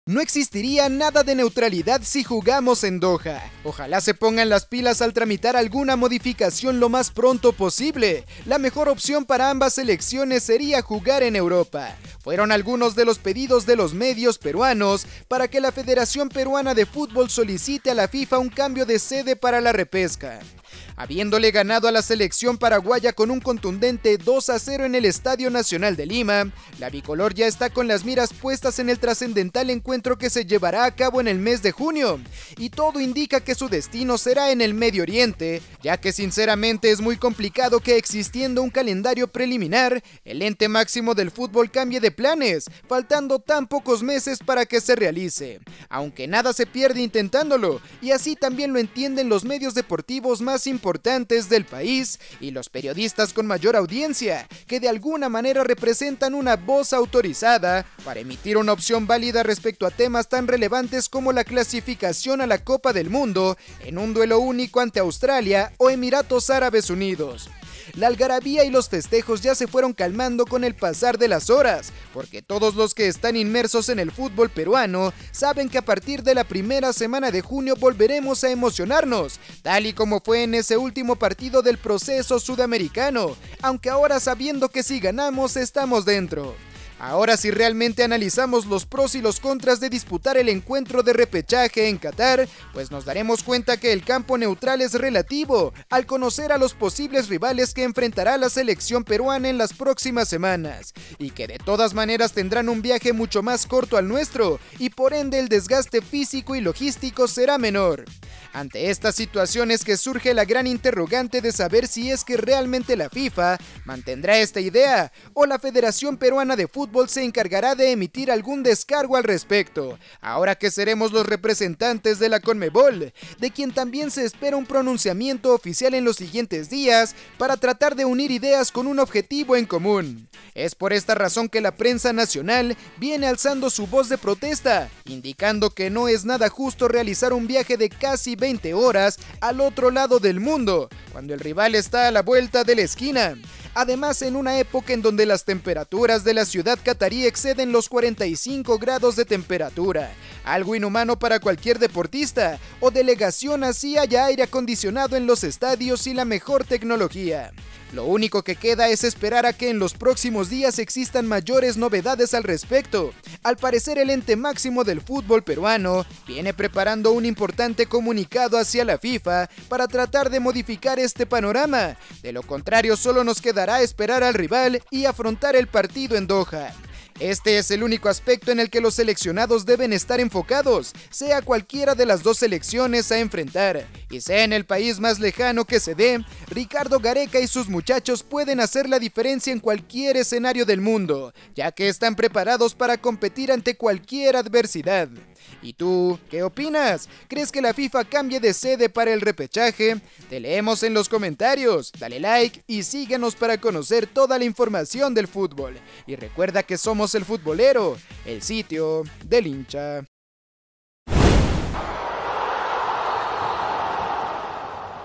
No existiría nada de neutralidad si jugamos en Doha. Ojalá se pongan las pilas al tramitar alguna modificación lo más pronto posible. La mejor opción para ambas selecciones sería jugar en Europa. Fueron algunos de los pedidos de los medios peruanos para que la Federación Peruana de Fútbol solicite a la FIFA un cambio de sede para la repesca. Habiéndole ganado a la selección paraguaya con un contundente 2-0 en el Estadio Nacional de Lima, la bicolor ya está con las miras puestas en el trascendental encuentro que se llevará a cabo en el mes de junio, y todo indica que su destino será en el Medio Oriente, ya que sinceramente es muy complicado que existiendo un calendario preliminar, el ente máximo del fútbol cambie de planes, faltando tan pocos meses para que se realice, aunque nada se pierde intentándolo, y así también lo entienden los medios deportivos más importantes del país y los periodistas con mayor audiencia, que de alguna manera representan una voz autorizada para emitir una opción válida respecto a temas tan relevantes como la clasificación a la Copa del Mundo en un duelo único ante Australia o Emiratos Árabes Unidos. La algarabía y los festejos ya se fueron calmando con el pasar de las horas, porque todos los que están inmersos en el fútbol peruano saben que a partir de la primera semana de junio volveremos a emocionarnos, tal y como fue en ese último partido del proceso sudamericano, aunque ahora sabiendo que si ganamos estamos dentro. Ahora, si realmente analizamos los pros y los contras de disputar el encuentro de repechaje en Qatar, pues nos daremos cuenta que el campo neutral es relativo, al conocer a los posibles rivales que enfrentará la selección peruana en las próximas semanas, y que de todas maneras tendrán un viaje mucho más corto al nuestro, y por ende el desgaste físico y logístico será menor. Ante estas situaciones que surge la gran interrogante de saber si es que realmente la FIFA mantendrá esta idea o la Federación Peruana de Fútbol se encargará de emitir algún descargo al respecto, ahora que seremos los representantes de la Conmebol, de quien también se espera un pronunciamiento oficial en los siguientes días para tratar de unir ideas con un objetivo en común. Es por esta razón que la prensa nacional viene alzando su voz de protesta, indicando que no es nada justo realizar un viaje de casi 20 horas al otro lado del mundo, cuando el rival está a la vuelta de la esquina. Además, en una época en donde las temperaturas de la ciudad catarí exceden los 45 grados de temperatura, algo inhumano para cualquier deportista o delegación así haya aire acondicionado en los estadios y la mejor tecnología. Lo único que queda es esperar a que en los próximos días existan mayores novedades al respecto. Al parecer, el ente máximo del fútbol peruano viene preparando un importante comunicado hacia la FIFA para tratar de modificar este panorama. De lo contrario, solo nos quedará esperar al rival y afrontar el partido en Doha. Este es el único aspecto en el que los seleccionados deben estar enfocados, sea cualquiera de las dos selecciones a enfrentar, y sea en el país más lejano que se dé, Ricardo Gareca y sus muchachos pueden hacer la diferencia en cualquier escenario del mundo, ya que están preparados para competir ante cualquier adversidad. ¿Y tú, qué opinas? ¿Crees que la FIFA cambie de sede para el repechaje? Te leemos en los comentarios, dale like y síguenos para conocer toda la información del fútbol. Y recuerda que somos El Futbolero, el sitio del hincha.